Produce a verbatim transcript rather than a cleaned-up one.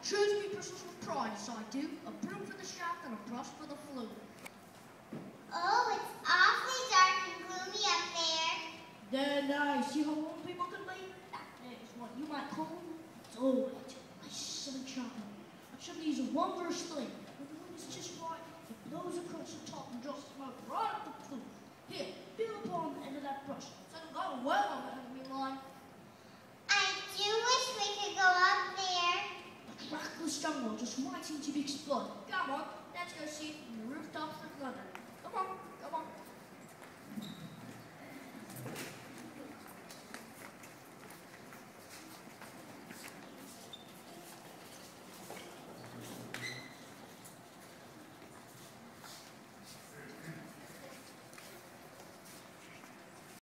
choose me bristles with pride, so I do. A broom for the shaft and a brush for the flue. Oh, it's awfully dark and gloomy up there. There, nice. See how warm people can be? That is what you might call it's all nice sunshine. A chimney's a wondrous thing. When the wind is just right, it blows across the top and drops smoke right up the flue. Here, feel upon the end of that brush. So it'll go well on the enemy line. I do wish we could go up there. The trackless jungle just waiting to be explored. Come on, let's go see it from the rooftops of London. Come on.